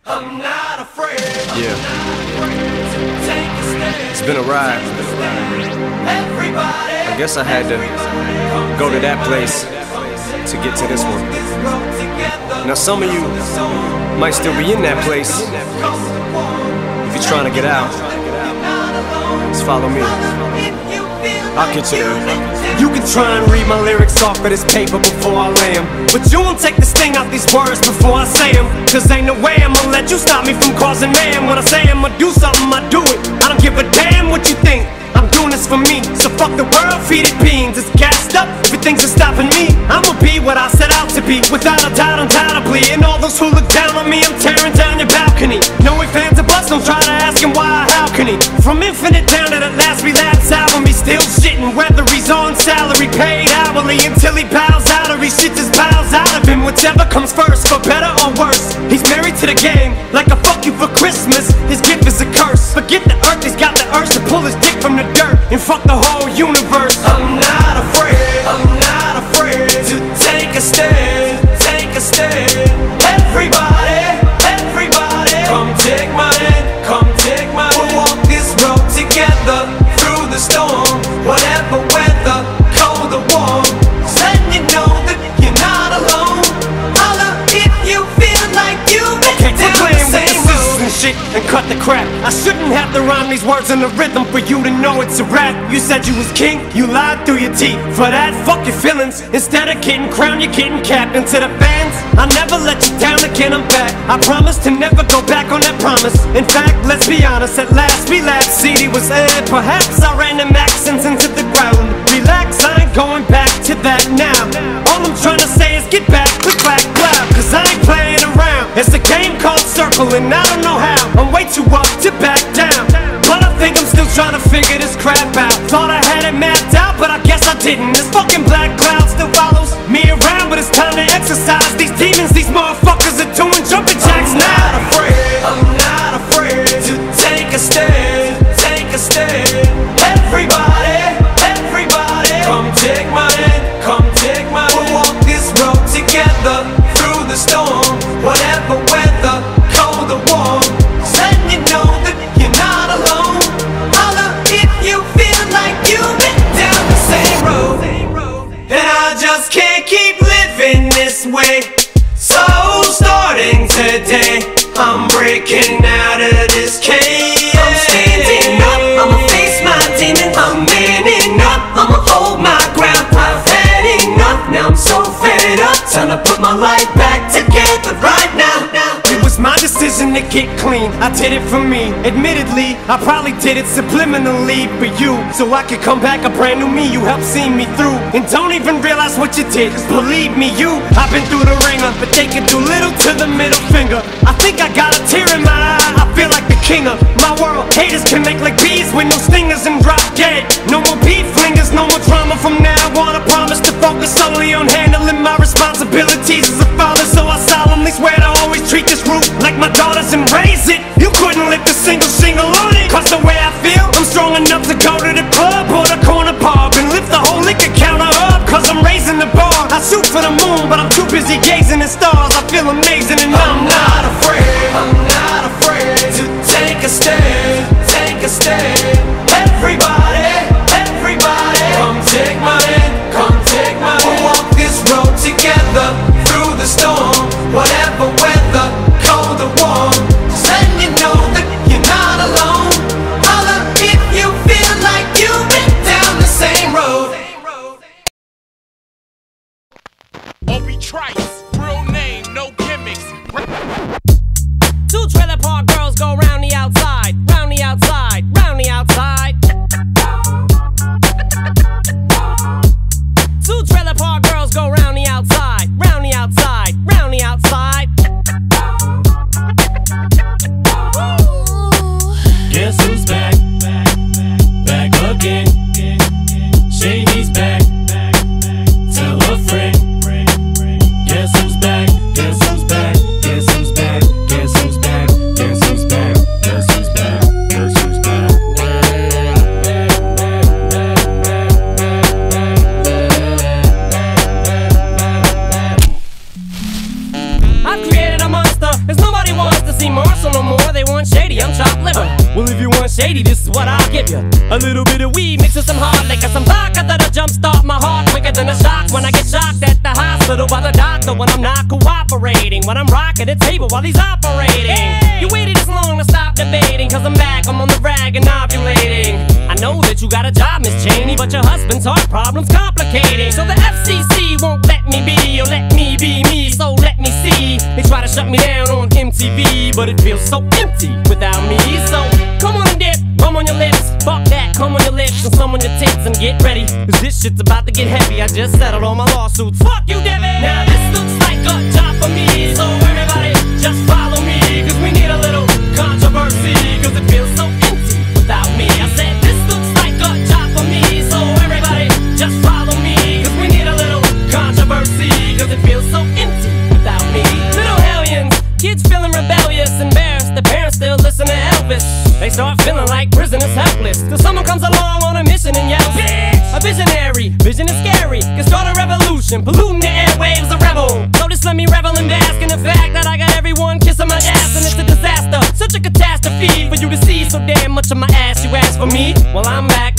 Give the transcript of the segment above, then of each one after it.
I'm not afraid. Yeah. Take a stand. It's been a ride. Everybody. I guess I had to go to that place to get to this one. Now some of you might still be in that place. If you're trying to get out, just follow me. I'll get you there. You can try and read my lyrics off of this paper before I lay 'em, but you won't take the sting out these words before I say 'em. Cause ain't no way I'ma let you stop me from causing mayhem. When I say I'ma do something, I do it. I don't give a damn what you think. I'm doing this for me, so fuck the world, feed it beans. It's gassed up, everything's stopping me. I'ma be what I set out to be, without a doubt, undoubtedly. And all those who look down on me, I'm tearing down your balcony. No ifs, ands, or buts, don't try to ask him why or how can he. From Infinite down to the last relapse album, he's still shitting. Whether he's on salary, paid hourly, until he bows out or he shit just piles out of him. Whichever comes first, for better or worse. He's married to the game, like a fuck you for Christmas. His gift is a curse. Forget the earth, he's got the urge to pull his dick from the dirt and fuck the whole universe. I'm not afraid, I'm not afraid to take a stand, take a stand. Everybody, everybody, come take my hand, come take my hand. We'll walk this road together through the storm, whatever weather, cold or warm. Just letting you know that you're not alone. Holla if you feel like you've been down the same road and shit and cut the crap. I shouldn't have to rhyme these words in the rhythm for you to know it's a rap. You said you was king, you lied through your teeth. For that, fuck your feelings. Instead of getting crowned, you're getting capped. And to the fans, I never let you down again, I'm back. I promise to never go back on that promise. In fact, let's be honest, at last we laughed. CD was aired, perhaps I ran them accents into the ground. Relax, I ain't going back to that now. All I'm trying to say is get back, click, clack, clap. Cause I ain't playing around. It's a game called Circle and I don't know how. I'm way too up to back down, but I think I'm still trying to figure this crap out. Thought I had it mapped out, but I guess I didn't. This fucking black cloud still follows me around, but it's time to exercise these demons. These motherfuckers are doing jumping jacks now. I'm not afraid to take a stand, take a stand. Everybody, everybody, come take my hand, come take my hand. We'll walk this road together through the storm, whatever weather, cold or warm. Just letting you know that you're not alone. Holla if you feel like you've been down the same road. And I just can't keep living this way. So starting today, I'm breaking out of this cage. I'm standing up, I'ma face my demons. I'm manning up, I'ma hold my ground. I've had enough, now I'm so fed up. Time to put my life back together right now. It was my decision to get clean, I did it for me. Admittedly, I probably did it subliminally for you, so I could come back a brand new me. You helped see me through, and don't even realize what you did. Cause believe me, I've been through the ringer, but they can do little to the middle finger. I think I got a tear in my eye, I feel like the king of my world. Haters can make like bees with no stingers and drop dead. No more beef flingers, no more drama from now on. I promise to focus solely on handling my responsibilities as a father. So I solemnly swear to always treat this roof like my daughters and raise it. You couldn't lift a single shingle on it. Cause the way I feel, I'm strong enough to go to the club or the corner pub and lift the whole liquor counter up. Cause I'm raising the bar. I shoot for the moon, but I'm too busy gazing at stars. I feel amazing and I'm not afraid. I'm not afraid to take a stand, take a stand. Everybody, everybody, come take my hand, come take my hand. We'll walk this road together through the storm, whatever weather, cold or warm. Just letting you know that you're not alone. Holla if you feel like you've been down the same road. Obi Trice, real name, no gimmicks. Well, if you want shady, this is what I'll give you. A little bit of weed mixed with some hard liquor, some vodka that'll jumpstart my heart quicker than a shock when I get shocked at the hospital by the doctor when I'm not cooperating, when I'm rocking the table while he's operating. Hey! You waited this long to stop debating, cause I'm back, I'm on the rag and ovulating. I know that you got a job, Miss Cheney, but your husband's heart problem's complicating. So the FCC won't let me be, or let me be me, so let me see. They try to shut me down on MTV, but it feels so empty without me. So come on and dip, come on your lips, fuck that, come on your lips and some on your tits and get ready, cause this shit's about to get heavy. I just settled all my lawsuits, fuck you, Devin. Now this looks like a job for me, so everybody just follow me, cause we need a little controversy, cause it feels so empty without me. I said this looks like a job for me, so everybody just follow me, cause we need a little controversy, cause it feels so empty without me. Little hellions, kids feeling rebellious, embarrassed, the parents still listen to Elvis. They start feeling like prisoners helpless, till someone comes along on a mission and yells, bitch! A visionary, vision is scary, can start a revolution, polluting the airwaves, a rebel. So just let me revel and bask in the fact that I got everyone kissing my ass, and it's a disaster, such a catastrophe for you to see so damn much of my ass. You ask for me? Well, I'm back.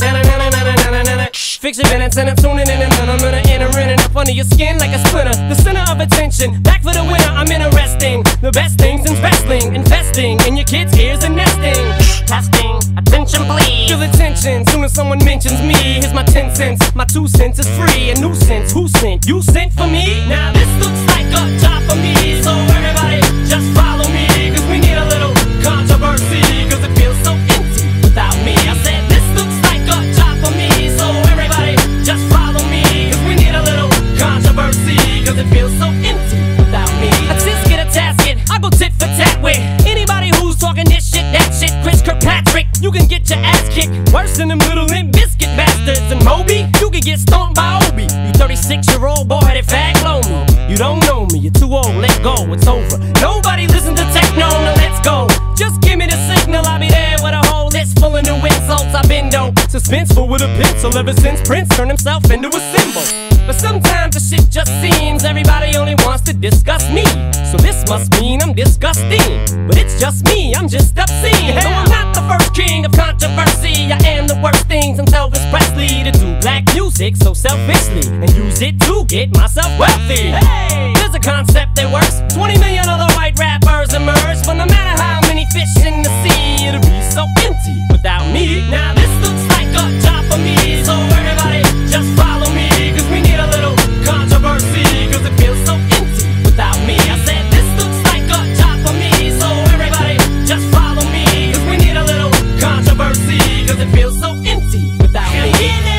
Fix your minutes and I'm tuning in, and then I'm gonna enter in and up under your skin like a splinter. The center of attention, back for the winner. I'm interesting, the best things in wrestling, investing in your kids' ears and nesting. Testing, attention please. Feel the tension, soon as someone mentions me. Here's my 10 cents, my 2 cents is free. A nuisance, who sent? You sent for me? Now this looks like a job for me, so everybody just follow me, cause we need a little controversy, cause it feels so empty without me. I said this looks like a job for me, so everybody just follow me, cause we need a little controversy, cause it feels so empty without me. A tisket, a tasket, I go tit for tat with anybody who's talking this shit, that shit. Chris Kirkpatrick, you can get your ass kicked worse than them little Limp Biscuit bastards. And Moby, you can get stomped by Obi. You 36-year-old boy-headed fag, blow me. You don't know me, you're too old, let go, it's over. Nobody listen to techno, now let's go. Just give me the signal, I'll be there with a whole list full of new insults. I've been dope, suspenseful with a pencil ever since Prince turned himself into a symbol. But sometimes the shit just seems everybody only wants to discuss me. So this must mean I'm disgusting, but it's just me, I'm just obscene. Though I'm not the first king of controversy, I am the worst thing since Elvis Presley to do black music so selfishly and use it to get myself wealthy. Hey, there's a concept that works. 20 million other white rappers emerge, but no matter how many fish in the sea, it'll be so empty without me. Now this looks like a job for me, so everybody just follow me, cause we need a little controversy, cause it feels so empty without me. I said this looks like a job for me, so everybody just follow me, cause we need a little controversy, cause it feels so empty without me.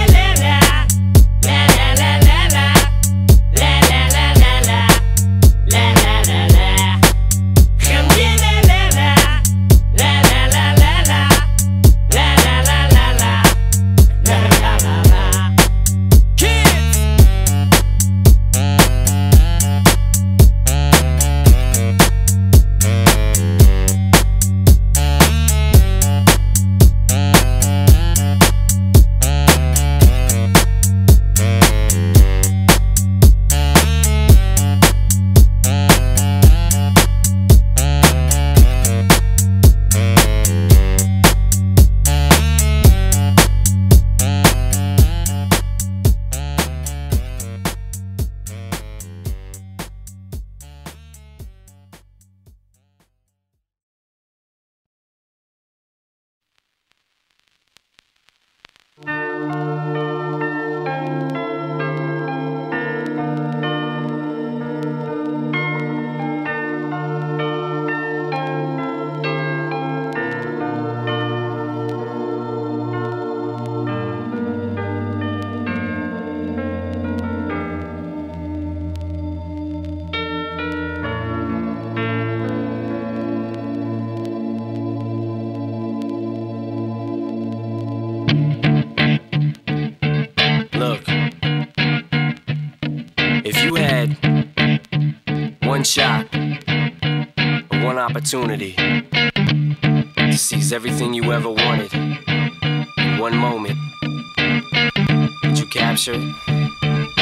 One shot, one opportunity to seize everything you ever wanted in one moment. Did you capture it? Did you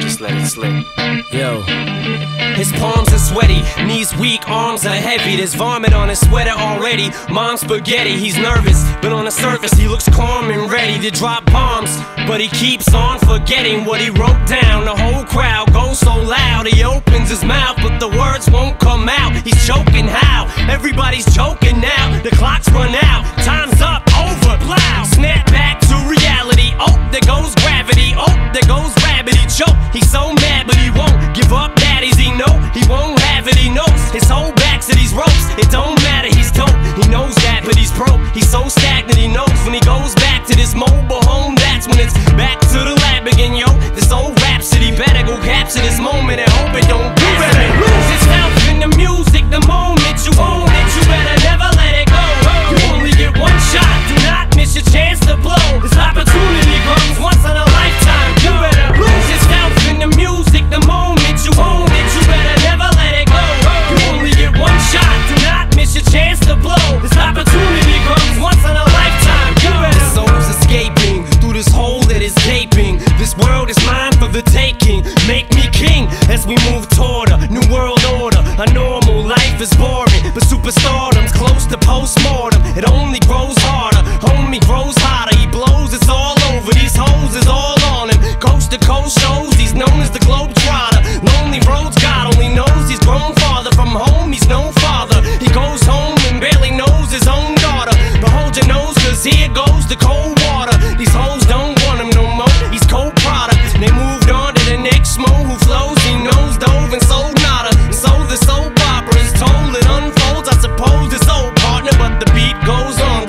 just let it slip. Yo. His palms are sweaty, knees weak, arms are heavy. There's vomit on his sweater already. Mom's spaghetti, he's nervous, but on the surface he looks calm and ready to drop bombs. But he keeps on forgetting what he wrote down. The whole crowd goes so loud, he opens his mouth, but the words won't come out. He's choking how? Everybody's joking now. The clock's run out, time's up, over, plow. Snap back to reality, oh, there goes gravity. Oh, there goes rabbit, he choke. He's so mad, but he won't give up, daddies, he know he won't have it, he knows his whole back to these ropes. It don't matter, he's dope, he knows that, but he's broke. He's so stagnant, he knows when he goes back to this mobile home, that's when it's back to the lab again, yo. This old rhapsody, better go capture this moment and hope it don't do better. Lose yourself in the music, the moment you own it, you better never let it go. You only get one shot, do not miss your chance to blow. This opportunity comes once in a lifetime, you better lose yourself in the music, the moment you own it, you better never let it go. You only get one shot, do not miss your chance to blow. This opportunity comes once in a lifetime, you better. The soul's escaping through this hole that is gaping. This world is mine for the taking. Make me king as we move toward a new world order. A normal life is boring, but superstardom's close to postmortem. It only grows harder, homie grows hotter. He blows, it's all over. These hoes is all on him. Coast to coast shows, he's known as the Globetrotter. Lonely roads, God only knows he's grown farther from home. He's no father. He goes home and barely knows his own daughter. But hold your nose, cause here goes the cold water. These hoes don't want him no more. He's cold product. They moved on to the next mo who flows. He knows dove and sold nada. So the soap opera is told, it unfolds. I suppose it's old partner, but the beat goes on.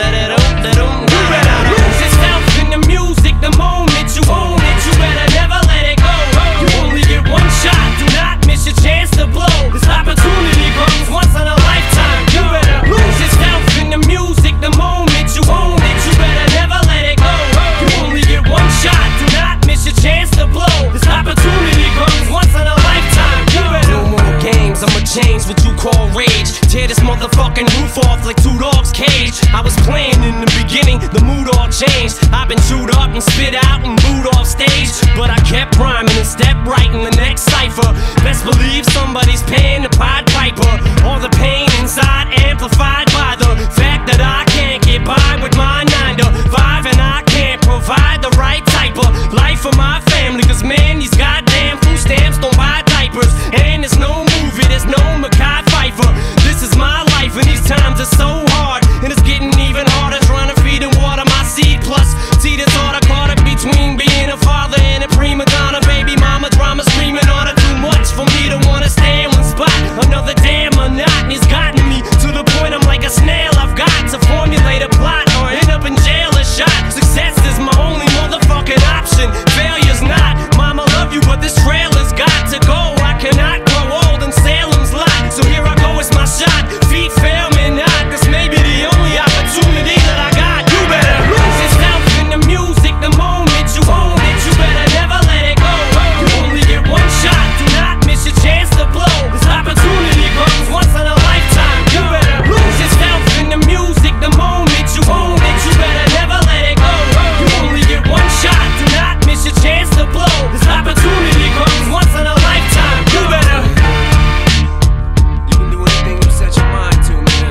You better lose yourself in the music, the moment you own it, you better never let it go. You only get one shot, do not miss your chance to blow. This opportunity comes once in a lifetime. You better lose yourself in the music, the moment you own it, you better never let it go. You only get one shot, do not miss your chance to blow. This opportunity comes once in a lifetime. You better. No more games, I'ma change what you call rage. Tear this motherfucking roof off like two dogs' cage. I was playing in the beginning, the mood all changed. I've been chewed up and spit out and booed off stage, but I kept rhyming and stepped right in the next cipher. Best believe somebody's paying the Pied Piper. All the pain inside amplified by the fact that I can't get by with my 9 to 5, and I can't provide the right type of life for my family. Cause man, these goddamn food stamps don't buy diapers, and there's no movie, there's no Mekhi Phifer. This is my life and these times are so hard, and it's getting even harder trying to feed and water my seed. Plus, see the thought I caught it between being a father and a prima donna. Baby mama drama screaming on her, too much for me to wanna stay in one spot. Another damn monotony's gotten me to the point I'm like a snail. I've got to formulate a plot or end up in jail or shot. Success is my only motherfucking option, failure's not. Mama love you, but this trailer's got to go. I cannot grow old in Salem's Lot, so here I go, it's my shot. Feet fail me not, this may be the only opportunity that I got. You better lose yourself in the music, the moment you own it, you better never let it go. You only get one shot, do not miss your chance to blow. This opportunity comes once in a lifetime. You better lose yourself in the music, the moment you own it, you better never let it go. You only get one shot, do not miss your chance to blow. This opportunity comes once in a lifetime. You better. You can do anything you set your mind to, man.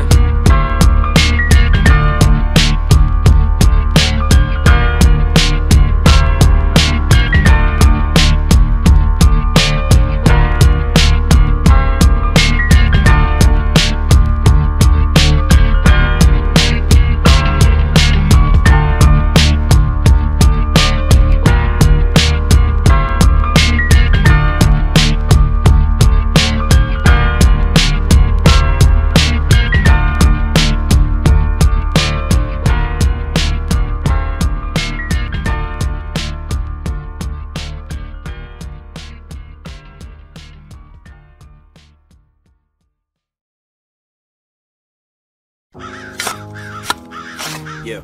Yeah.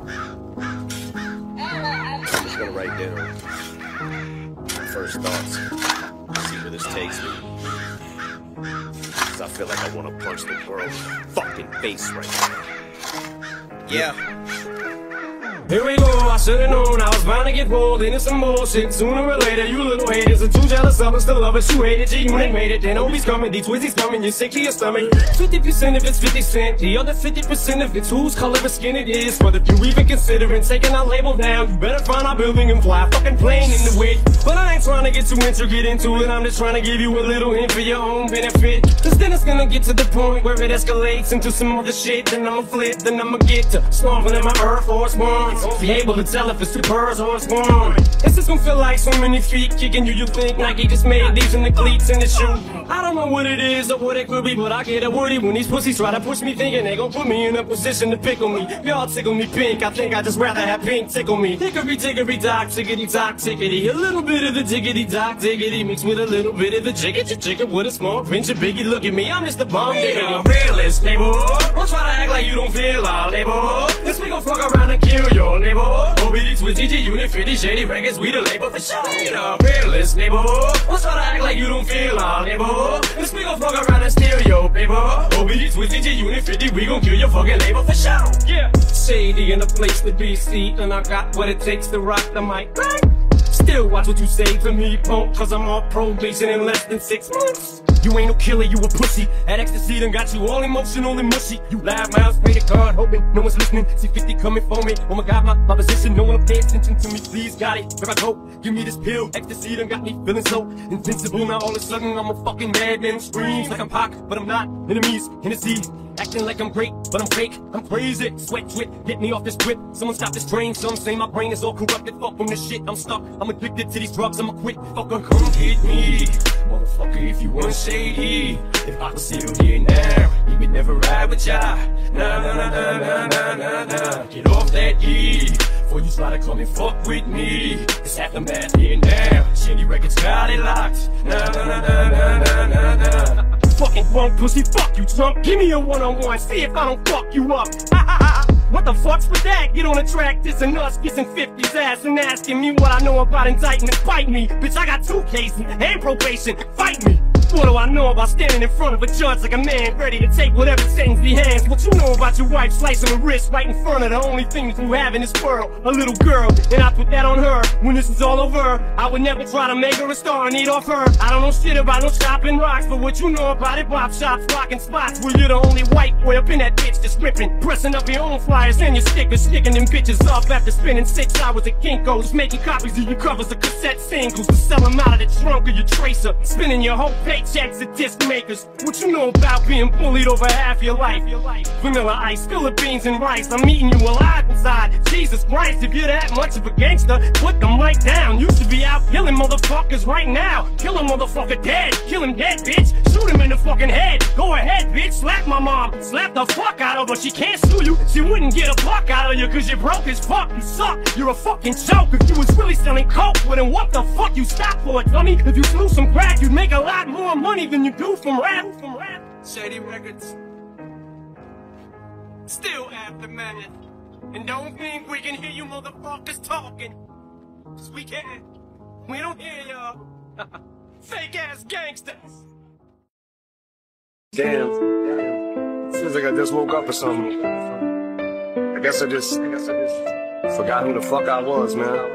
I'm just gonna write down my first thoughts, see where this takes me. Cause I feel like I wanna punch the world in the fucking face right now. Yeah. Here we go, I should've known I was bound to get pulled into some bullshit. Sooner or later, you little haters are too jealous of us to love us. You hated G when they made it, then Obi's coming, these Twizzies coming, you're sick to your stomach. 50% of it's 50 cent, the other 50% of it's whose color of skin it is. But if you even considering taking our label down, you better find our building and fly fucking plane in the wind. But I ain't trying to get too intricate into it, I'm just trying to give you a little hint for your own benefit. Cause then it's gonna get to the point where it escalates into some other shit. Then I'ma flip, then I'ma get to stomping in my Air Force Ones. Be able to tell if it's two birds or it's one. This is gonna feel like so many feet kicking you. You think Nike just made these in the cleats in the shoe. I don't know what it is or what it could be, but I get a woody when these pussies try to push me, thinking they gon' put me in a position to pickle me. Y'all tickle me pink, I think I'd just rather have pink tickle me. Hickory dickory dock, tickety tock tickety. A little bit of the diggity dock diggity mixed with a little bit of the jiggity jigger with a small pinch of biggie. Look at me, I'm just a bomb diggity. Realist, neighbor. Don't try to act like you don't feel our label. This we gon' fuck around and kill your neighbor. OBD, Twizzy, G Unit, 50, Shady Records, we the label for sure. Realist, neighbor. Don't try to act like you don't feel our label. This we gon' fuck around and steal your paper. OBD, Twizzy, G Unit, 50, we gon' kill your fucking label for sure. Yeah. Shady in the place to be, see, and I got what it takes to rock the mic. Still watch what you say to me, punk, cause I'm on probation in less than 6 months. You ain't no killer, you a pussy. That ecstasy done got you all emotional and mushy. You loud mouths, pray to God, hoping no one's listening. See 50 coming for me. Oh my God, my position, no one pay attention to me. Please, got it. Where I go, give me this pill. Ecstasy done got me feeling so invincible. Now all of a sudden I'm a fucking madman. Screams like I'm Pac, but I'm not. Enemies, Hennessy. Acting like I'm great, but I'm fake, I'm crazy. Sweat drip, get me off this whip. Someone stop this train, some say my brain is all corrupted. Fuck from this shit, I'm stuck, I'm addicted to these drugs. I'm a quick fucker, come get me. Motherfucker, if you want shady, if I was still here now, you would never ride with ya. Nah, nah, nah, nah, nah, nah, nah, nah. Get off that E, before you try to come and fuck with me. It's aftermath here now, Shady Records got it locked. Nah, nah, nah, nah, nah, nah, nah, nah. Fucking punk pussy, fuck you, chump. Give me a one-on-one, see if I don't fuck you up. What the fuck's with that? Get on the track, dissing us, kissing 50's ass and asking me what I know about indictment. Fight me, bitch, I got 2 cases and probation. Fight me. What do I know about standing in front of a judge like a man ready to take whatever sentence he hands? What you know about your wife slicing her wrist right in front of the only thing that you have in this world, a little girl, and I put that on her. When this is all over, I would never try to make her a star and eat off her. I don't know shit about no shopping rocks, but what you know about it, pop shops, rocking spots where you're the only white boy up in that bitch just ripping, pressing up your own flyers and your stickers, sticking them bitches up after spending 6 hours at Kinko's, making copies of your covers of cassette singles to sell them out of the trunk of your Tracer, spending your whole paychecks at disc makers. What you know about being bullied over half your life? Vanilla ice, fill the beans and rice. I'm eating you alive inside. Jesus Christ, if you're that much of a gangster, put the mic down. You should be out killing motherfuckers right now. Kill a motherfucker dead. Kill him dead, bitch. Shoot him in the fucking head. Go ahead, bitch. Slap my mom. Slap the fuck out of her. She can't sue you. She wouldn't get a buck out of you cause you're broke as fuck. You suck. You're a fucking joke. If you was really selling coke, well then what the fuck you stop for it, dummy? If you slew some crack, you'd make a lot more money than you do from rap. Shady Records. Still aftermath. And don't think we can hear you motherfuckers talking. Cause we can't. We don't hear y'all. Fake ass gangsters. Damn. Feels like I just woke up or something. I guess I just forgot who the fuck I was, man.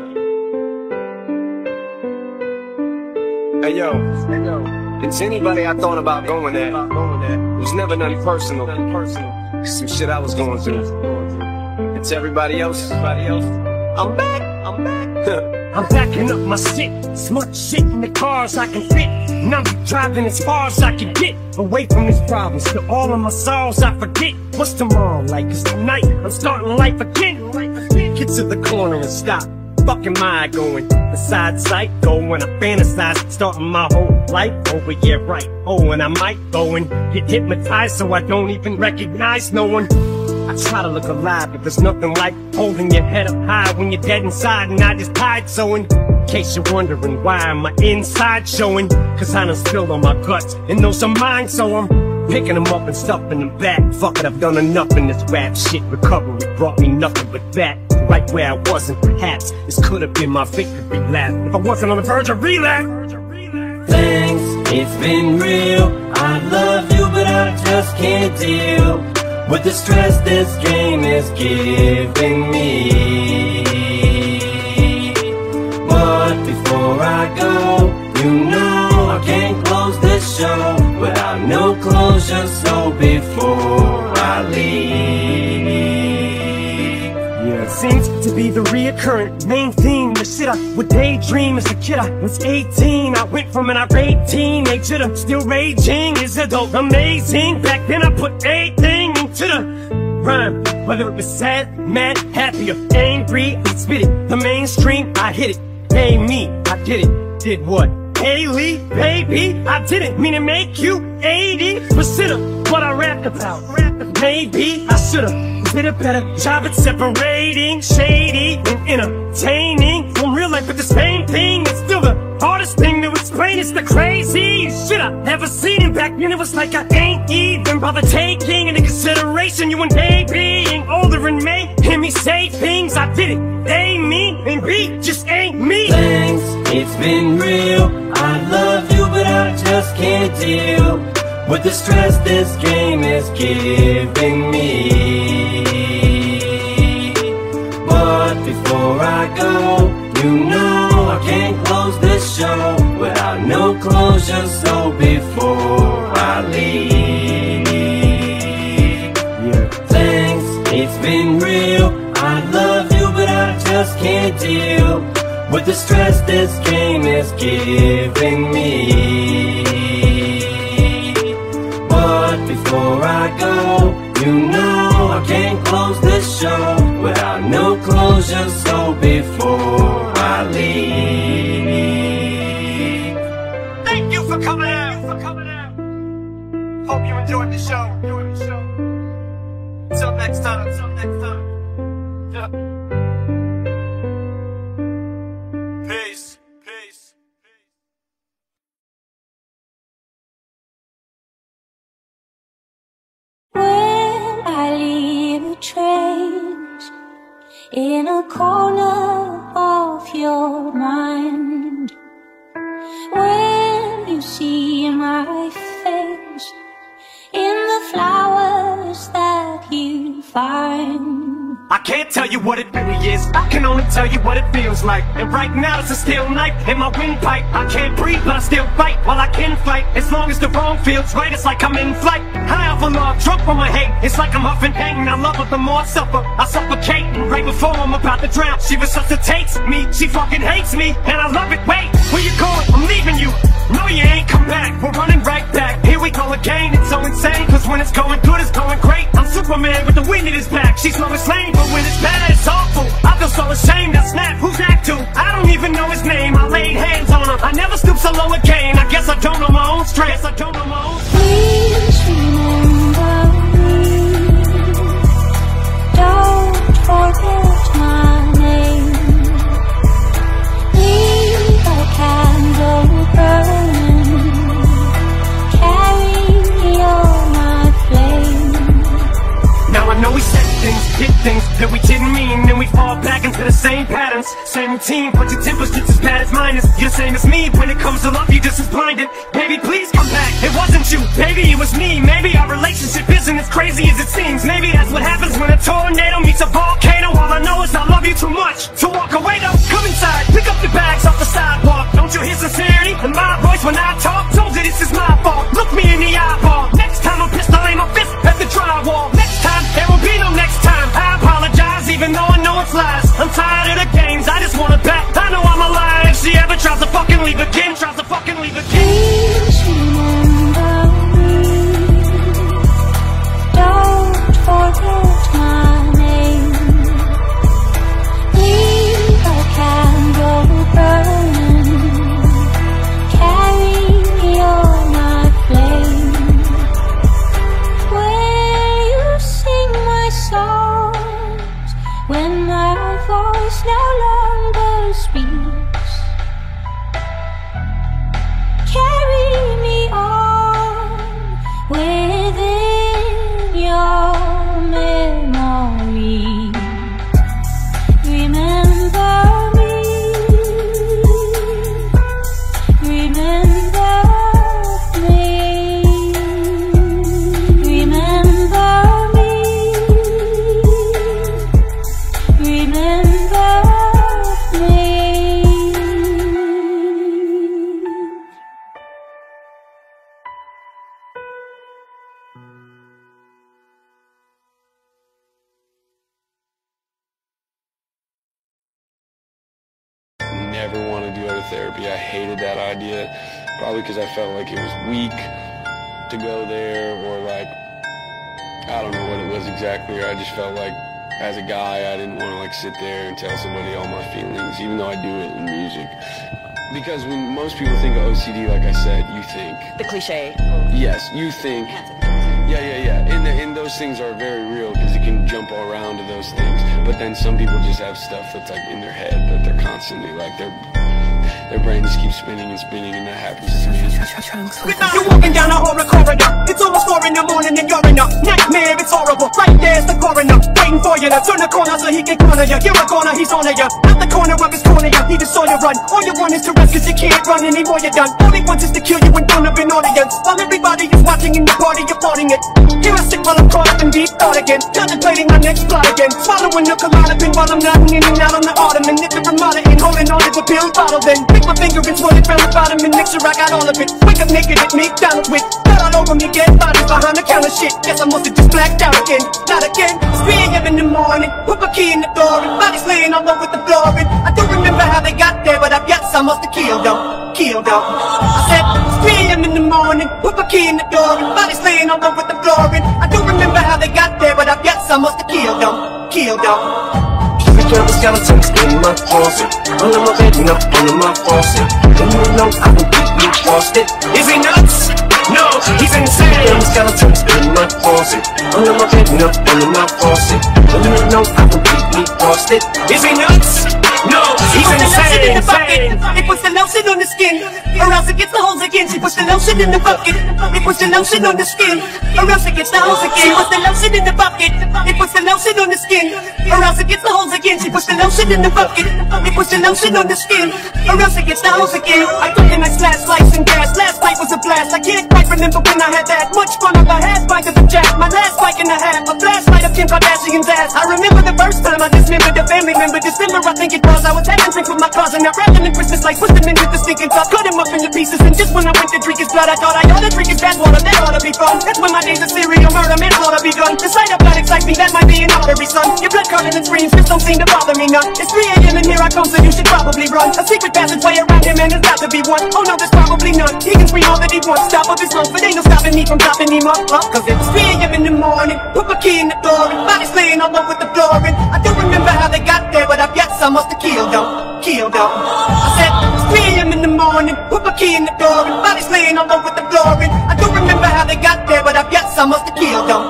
Hey yo, it's anybody I thought about going there. It was never nothing personal. Some shit I was going through. It's everybody else. I'm back. I'm backing up my shit, smart shit in the cars I can fit. And I'm driving as far as I can get away from these problems. To all of my sorrows I forget. What's tomorrow like? It's tonight I'm starting life again. Get to the corner and stop. Fucking mind going beside psycho when I fantasize starting my whole life over. Yeah, right. Oh, and I might go and get hypnotized so I don't even recognize no one. I try to look alive, but there's nothing like holding your head up high when you're dead inside, and I just hide. So in case you're wondering why my inside showing, cause I done spilled on my guts and those are mine, so I'm picking them up and stuffing them back. Fuck it, I've done enough in this rap shit. Recovery brought me nothing but that. Right where I wasn't, perhaps this could have been my victory lap if I wasn't on the verge of relapse. Thanks, it's been real. I love you, but I just can't deal with the stress this game is giving me. But before I go, you know I can't close this show without no closure. So before I leave, yeah, it seems to be the reoccurring main theme. The shit I would daydream as a kid. I was 18. I went from an irate teenager to still raging. Is it though amazing? Back then I put everything into the rhyme. Whether it was sad, mad, happy, or angry, I spit it. The mainstream, I hit it. Hey me, I did it. Did what? Haley, baby, I didn't mean to make you 80% of what I rapped about. Maybe I should've did a better job at separating shady and entertaining from real life, but the same thing is still the hardest thing to explain. It's the craziest shit I've ever seen. And back then it was like I ain't even bother taking into consideration you and they being older and making me say things I didn't. They, me, and B just ain't me. Thanks, it's been real. I love you, but I just can't deal with the stress this game is giving me. But before I go, you know I can't close this show without no closure. So before I leave, yeah. Thanks, it's been real. I love you, but I just can't deal with the stress this game is giving me. But before I go, you know I can't close this show without no closure. So before I leave, thank you for coming out. Hope you enjoyed the show. Until next time. Yeah. Peace. When I leave a trace in a corner of your mind, when you see my face in the flowers that you find, I can't tell you what it really is, I can only tell you what it feels like. And right now it's a steel knife in my windpipe. I can't breathe but I still fight while I can fight. As long as the wrong feels right, it's like I'm in flight. High off of love, drunk from my hate, it's like I'm huffing pain. I love her the more I suffer, I suffocate. And right before I'm about to drown, she resuscitates me. She fucking hates me, and I love it. Wait, where you going? I'm leaving you. No, you ain't come back, we're running right back. Here we go again, it's so insane. Cause when it's going good, it's going great. I'm Superman with the wind in his back. She's slow as lame, but when it's bad, it's awful. I feel so ashamed, I snap, who's that to? I don't even know his name, I laid hands on him. I never stoop so low again, I guess I don't know my own strength. please remember me. Don't forget my name. Leave a candle burning. Carry on my flame. Now I know we said things, did things that we didn't mean, and we fall back into the same patterns, same routine. But your temper's just as bad as mine is. You're the same as me. When it comes to love, you're just as blinded. Baby, please come back. It wasn't you, baby, it was me. Maybe our relationship isn't as crazy as it seems. Maybe that's what happens when a tornado meets a volcano. All I know is I love you too much to walk away though. Come inside, pick up your bags off the sidewalk. Don't you hear sincerity in my voice when I talk? Told you this is my fault. Look me in the eyeball. Next time I'm pissed, I'll aim my fist at the drywall. Next time, there will be no next time. I apologize, even though I know it's lies. I'm tired of the games, I just wanna bet. I know I'm alive. If she ever tries to fucking leave again, Please remember me. Don't forget my name. Leave a candle burning. Carry on my flame. When you sing my songs, when my voice no longer speaks, carry me on within your memory. Remember me, remember me, remember me, never want to do art therapy. I hated that idea, probably because I felt like it was weak to go there, or like, I don't know what it was exactly, or I just felt like as a guy I didn't want to like sit there and tell somebody all my feelings, even though I do it in music. Because when most people think of OCD, like I said, you think the cliche. Yes, you think. Yeah. And those things are very real because you can jump all around to those things. But then some people just have stuff that's like in their head that they're constantly like their brain just keeps spinning and spinning, and that happens to me. You're walking down a horror corridor. It's almost 4 in the morning and you're in a nightmare. It's horrible. Right there's the coroner waiting for you to turn the corner so he can corner you. You're a corner, he's on you. Out the corner of his corner, he just saw you run. All you want is to rest cause you can't run anymore. You're done. All he wants is to kill you in front of an audience. While everybody is watching in the party, you're partying it. Here I sit while I'm caught up in deep thought again, contemplating my next plot again. Swallowing the Klonopin while I'm nodding in and out on the ottoman. If the Ramada ain't holding on to the pill bottle, then pick my finger and swirl it round the bottom and mix it. I got all of it. Wake up naked at McDonald's with blood all over me, dead bodies behind the counter shit. Guess I must have just blacked out again. Not again. It's 3 AM in the morning. Put my key in the door and bodies laying all over the floor. And I don't remember how they got there, but I guess I must have killed them. I said it's 3 AM in the morning. Put my key in the door and bodies laying all over the floor. And I don't remember how they got there, but I guess I must have killed them. Couple skeletons in my closet, under my bed and up under my faucet. And you know I will keep you frosted. Is he nuts? No, he's insane. Couple skeletons in my closet, under my bed and up under my faucet. And you know I will keep you frosted. Is he nuts? No, he's insane. It puts the lotion on the skin, or else it gets the holes again. She puts the lotion in the bucket. It puts the lotion on the skin, or else it gets the holes again. She puts the lotion in the bucket. It puts the lotion on the skin, or else it gets the holes again. She puts the lotion in the bucket. It puts the lotion on the skin, or else it gets the holes again. I took a nice last slice and gas. Last night was a blast. I can't quite remember when I had that much fun. I had spike of the jack. My last bike and a half. A flashlight of Kim Kardashian's ass. I remember the first time I dismembered a family member. December, I think it was. I was having drinks with my cousin. I wrapped him in Christmas lights, pushed him in with the stinking top, cut him up into pieces. And just when I went to drink his blood, I thought I ought to drink his bad water. That ought to be fun. That's when my days of serial murder manslaughter begun. The sight of blood excites me. That might be an artery, son. Your blood curdling and screams just don't seem to bother me none. It's 3 AM and here I come, so you should probably run. A secret passageway around him, and there's got to be one. Oh no, there's probably none. He can scream all that he wants, stop up his lungs, but ain't no stopping me from dropping him up. Cause it's 3 AM in the morning. Put my key in the door and bodies laying all over the floor. And I don't remember how they got there, but I guess I must have killed them. I said it's 3 AM in the morning. Put my key in the door and bodies laying all over the floor. And I don't remember how they got there, but I guess I must have killed them.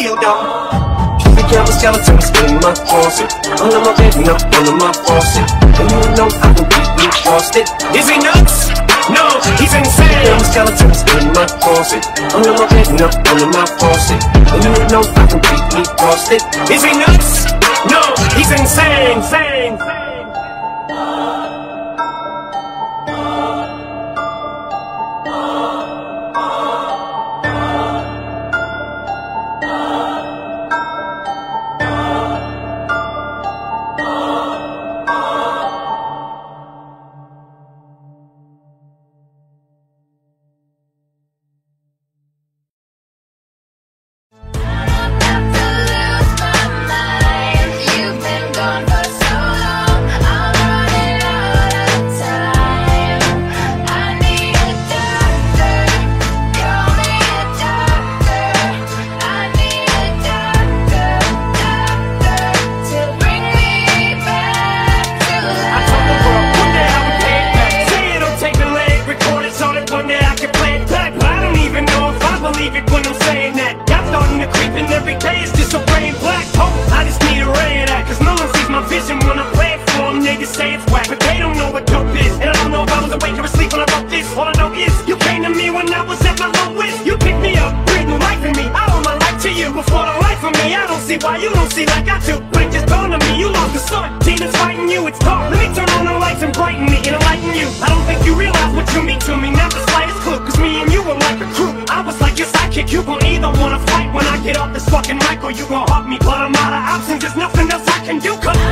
Couple skeletons in my closet, under my bed and up under my faucet. And you know I will keep you frosted. Is he nuts? No, he's insane. Couple skeletons in my closet, under my bed and up under my faucet. And you know I will keep you frosted. Is he nuts? No, he's insane. Why you don't see like I do? But it just dawned on me, you lost the sun. Demons fighting you, it's dark. Let me turn on the lights and brighten me and enlighten you. I don't think you realize what you mean to me, not the slightest clue. Cause me and you were like a crew. I was like your sidekick, you gon' either wanna fight when I get off this fucking mic, or you gon' hug me. But I'm out of options, there's nothing else I can do. Cause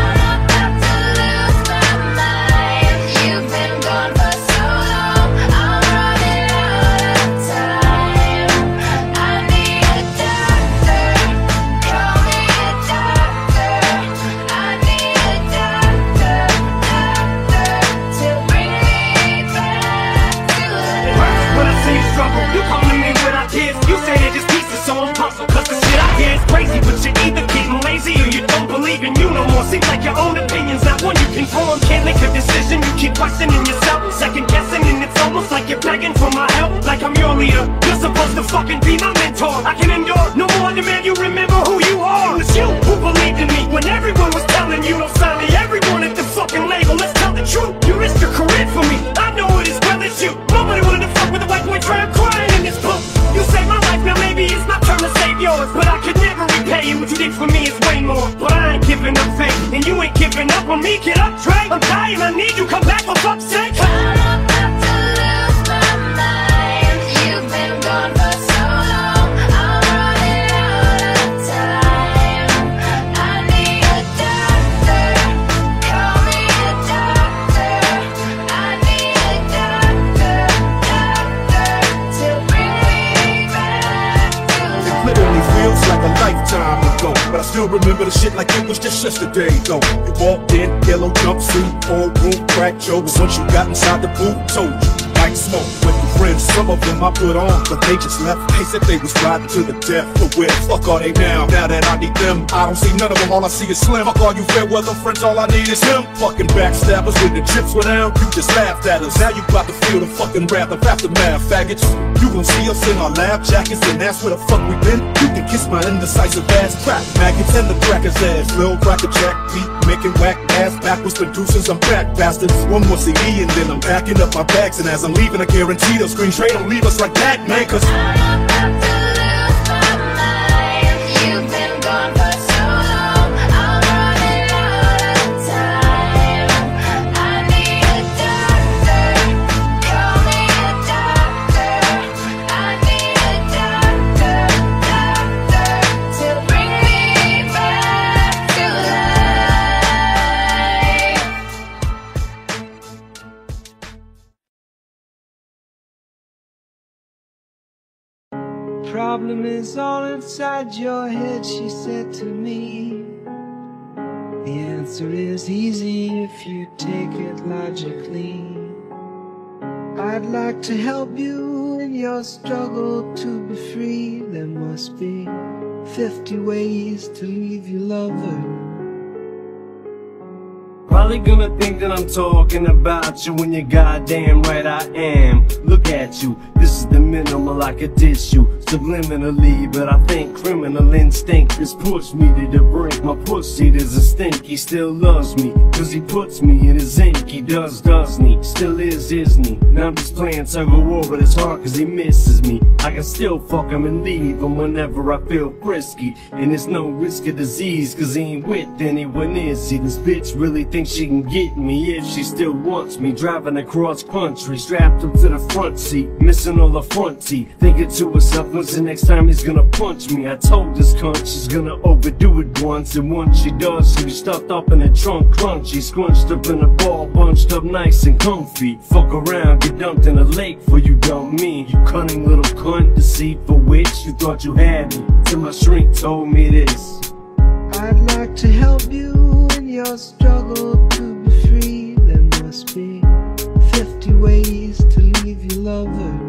Seems like your own opinion's not one you can form. Can't make a decision, you keep questioning yourself, second guessing, and it's almost like you're begging for my help. Like I'm your leader, you're supposed to fucking be my mentor. I can endure no more demand you remember who you are. It was you who believed in me when everyone was telling you don't sign me. Everyone at the fucking label, let's tell the truth. You risked your career for me, I know it as well as you. Nobody wanted to fuck with a white boy trying crying in this book. You saved my life, now maybe it's my turn to save yours. But I could never repay you, what you did for me is way more. But I ain't giving up faith, and you ain't giving up on me. Get up, Trey, I'm dying, I need you, come back for fuck's sake. I'm about to lose my mind. You've been gone for so long, I'm running out of time. I need a doctor, call me a doctor. I need a doctor to bring me back to life. Literally feels like a lifetime ago, but I still remember the shit like it was just yesterday though. You walked in, yellow jumpsuit, whole room cracked jokes. Once you got inside the booth, told you like smoke with your friends. Some of them I put on, but they just left. They said they was riding to the death. But where the fuck are they now? Now that I need them, I don't see none of them. All I see is Slim. Fuck all you fair weather friends, all I need is him. Fucking backstabbers when the chips were down, you just laughed at us. Now you about to feel the fucking wrath of aftermath, faggots. You gon' see us in our lab jackets, and that's where the fuck we been. You can kiss my indecisive ass, crack maggots and the crackers ass. Lil cracker jack beat, making whack ass backwards producers. I'm back, bastards. One more CD and then I'm packing up my bags. And as I'm leaving, I guarantee they'll screen trade. Don't leave us like that, man, cause I'm about to lose my mind. You've been gone for so long, I'm running out of time. I need a doctor, call me a doctor. I need a doctor to bring me back to life. Problem is all inside your head, she said to me. The answer is easy if you take it logically. I'd like to help you in your struggle to be free. There must be 50 ways to leave your lover. Probably gonna think that I'm talking about you when you're goddamn right I am. Look at you, this is the minimal I could dish you subliminally, but I think criminal instinct has pushed me to the brink. My pussy doesn't stink, he still loves me, cause he puts me in his ink. He doesn't he? Still is, isn't he? Now I'm just playing tug of war with his heart cause he misses me. I can still fuck him and leave him whenever I feel frisky, and there's no risk of disease cause he ain't with anyone, is he? This bitch really thinks she can get me if she still wants me. Driving across country, strapped up to the front seat, missing all the front teeth, thinking to herself, when's the next time he's gonna punch me? I told this cunt she's gonna overdo it once, and once she does, she'll be stuffed up in a trunk, crunchy, scrunched up in a ball, bunched up nice and comfy. Fuck around, get dumped in a lake for you dumb me. You cunning little cunt, deceitful witch, you thought you had me, till my shrink told me this. I'd like to help you in your struggle to be free. There must be 50 ways to leave your lover.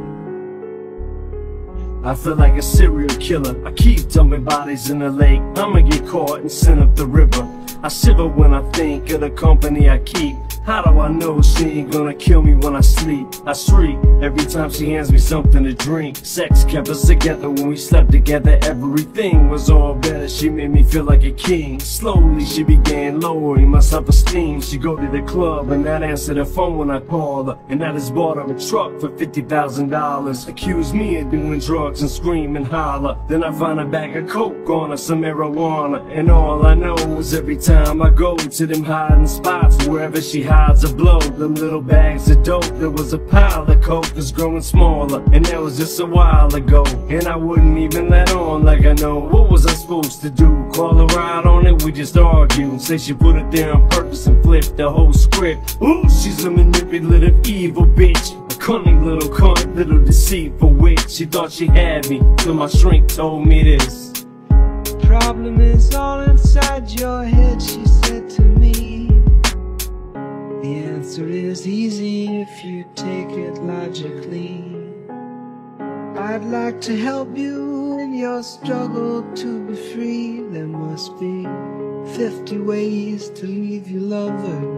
I feel like a serial killer, I keep dumping bodies in the lake. I'ma get caught and sent up the river. I shiver when I think of the company I keep. How do I know she ain't gonna kill me when I sleep? I shriek every time she hands me something to drink. Sex kept us together when we slept together. Everything was all better, she made me feel like a king. Slowly she began lowering my self-esteem. She go to the club and not answer the phone when I call her, and I just bought her a truck for $50,000. Accuse me of doing drugs and scream and holler. Then I find a bag of coke on her, some marijuana, and all I know is every time I go to them hiding spots, wherever she hides a blow, them little bags of dope. There was a pile of coke that's growing smaller, and that was just a while ago. And I wouldn't even let on like I know. What was I supposed to do? Call her out on it? We just argued. Say she put it there on purpose and flipped the whole script. Ooh, she's a manipulative, evil bitch. A cunning little cunt, little deceitful witch. She thought she had me, till my shrink told me this. Problem is all inside your head, she said to me. The answer is easy if you take it logically. I'd like to help you in your struggle to be free. There must be 50 ways to leave your lover.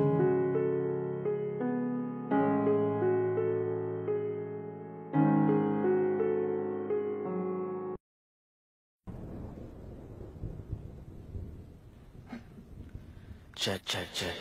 Check, check, check.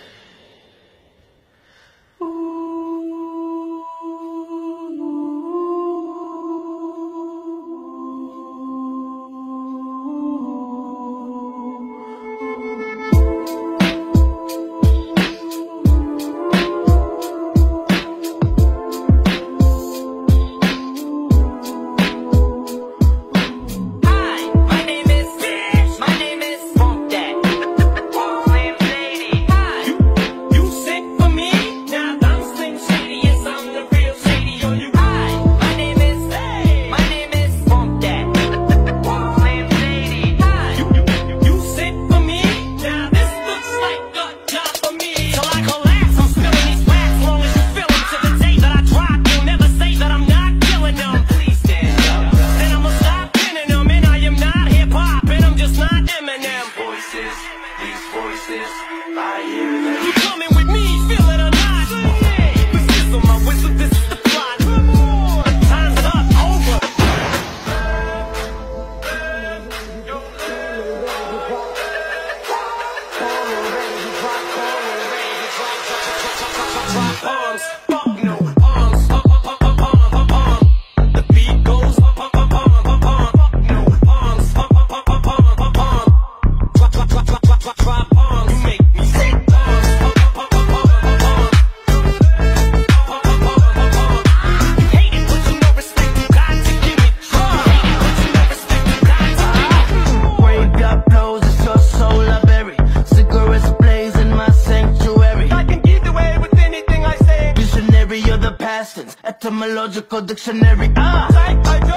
Etymological dictionary. I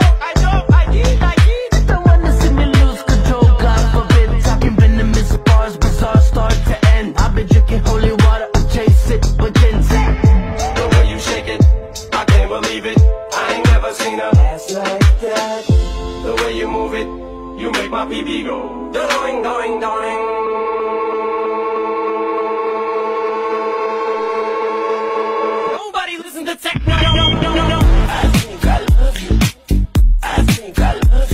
don't wanna see me lose control. God forbid, talking venomous bars, bizarre start to end. I've been drinking holy water, I chase it with ginseng. The way you shake it, I can't believe it. I ain't never seen a ass like that. The way you move it, you make my pee go doing, doing, doing. Nobody listen to techno. No. I think I love you. I think I love you.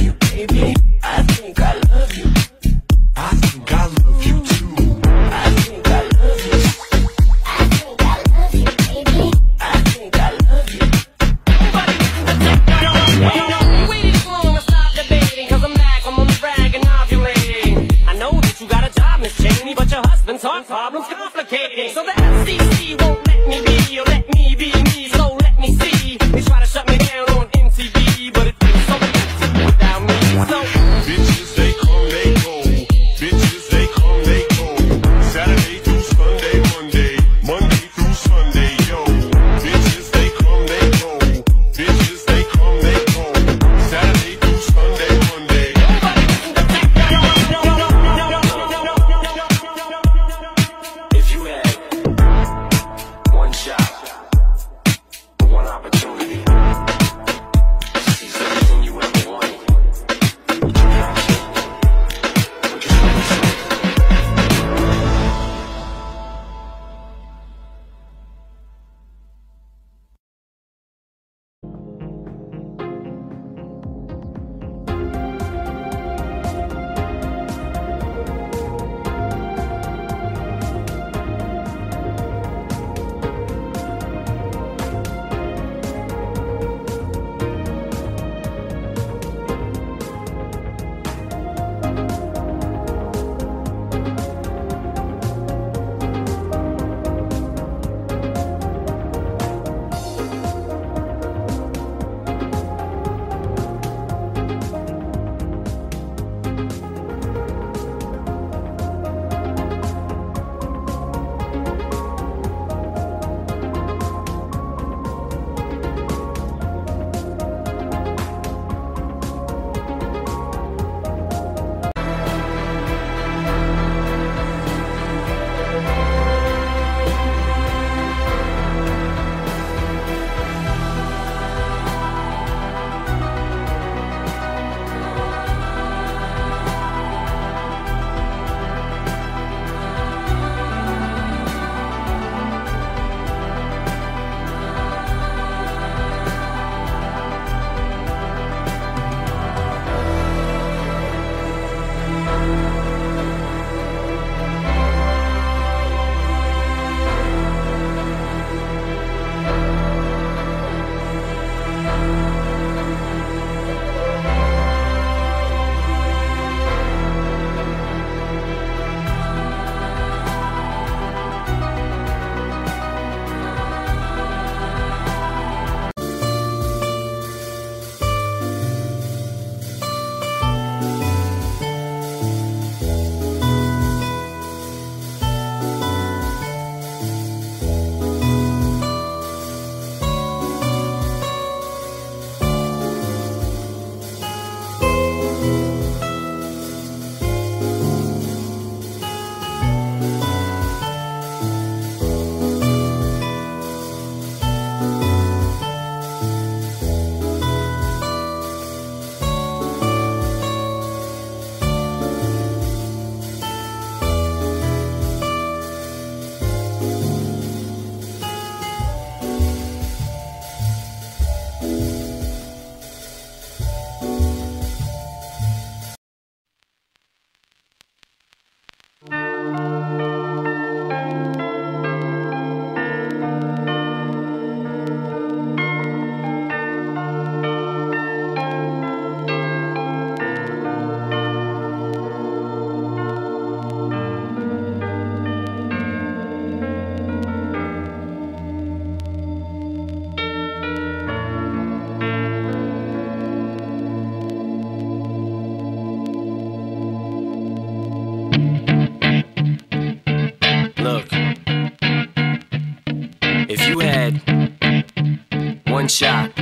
shot,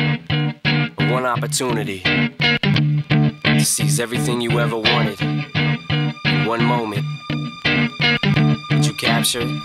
one opportunity to seize everything you ever wanted in one moment. Did you capture it?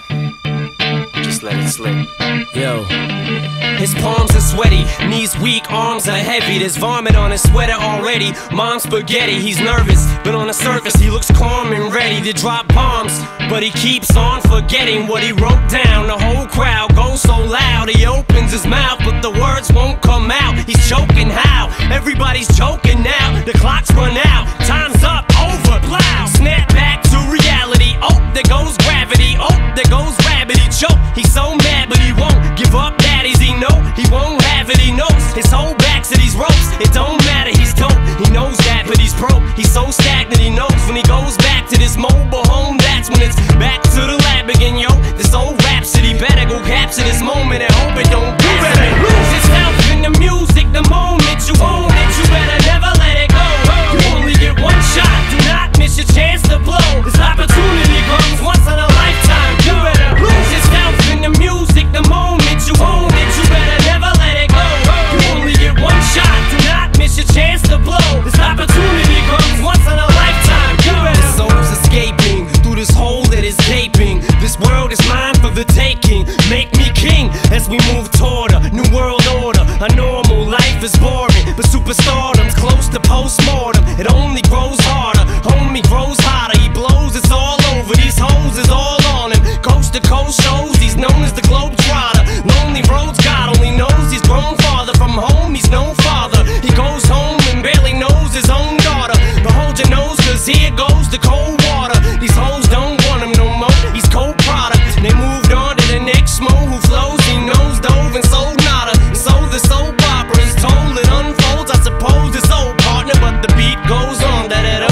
Just let it slip. Yo. His palms are sweaty, knees weak, arms are heavy. There's vomit on his sweater already. Mom's spaghetti, he's nervous, but on the surface he looks calm and ready to drop bombs. But he keeps on forgetting what he wrote down. The whole crowd goes so loud, he opens his mouth, but the words won't come out. He's choking how? Everybody's joking now. The clock's run out, time's up, over, plow. Snap back to reality. Oh, there goes gravity. Oh, there goes rabbit. He choke. He's so mad, but he won't give up. Daddies, he know he won't have it. He knows his whole back to these ropes. It don't matter, he's dope. He knows that, but he's broke. He's so stagnant. He knows when he goes back to this mobile home, that's when it's back to the lab again, yo. This old rhapsody better go capture this moment and hope it don't do better. Lose yourself in the music the moment you own it. You better never let it go. You only get one shot. Do not miss your chance to blow. This opportunity comes once in a lifetime. You better lose yourself in the music the moment you own it. You better never let it go. You only get one shot. Do not miss your chance to blow. This opportunity comes once in a lifetime. You better. This soul's escaping through this hole that is gaping. This world is mine for the taking. Make me king as we move toward a new world order. A normal life is boring, but superstardom's close to postmortem. It only grows harder, homie grows hotter. He blows, it's all over. These hoes is all on him. Coast to coast shows, he's known as the Globetrotter. Lonely roads, God only knows he's grown farther from home. He's no father. He goes home and barely knows his own daughter. But hold your nose, cause here goes the cold water. These hoes don't want him no more. He's cold product. They moved on to the next mo who flows. He knows dove and sold nada. So the soap opera is told, it unfolds. I suppose it's old partner, but the beat goes on.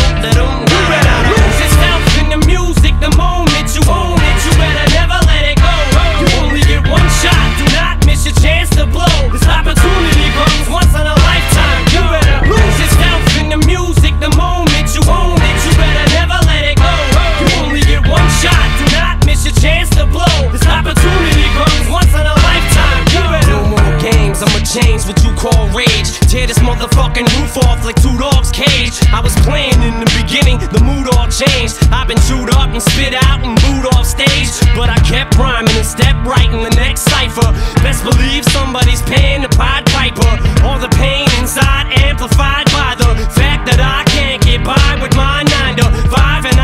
You better lose yourself in the music the moment you own it. You better never let it go. You only get one shot. Do not miss your chance to blow. This opportunity comes once in a lifetime. You better lose yourself in the music the moment you own it. You better never let it go. You only get one shot. Do not miss your chance to blow. This opportunity comes once in a lifetime. You better. No more games, I'ma change what you call rage. Tear this motherfucking roof off like two dogs' cage. I was playing in the beginning, the mood all changed. I've been chewed up and spit out and booed off stage, but I kept rhyming and stepped right in the next cipher. Best believe somebody's paying the Pied Piper. All the pain inside amplified by the fact that I can't get by with my 9 to 5 and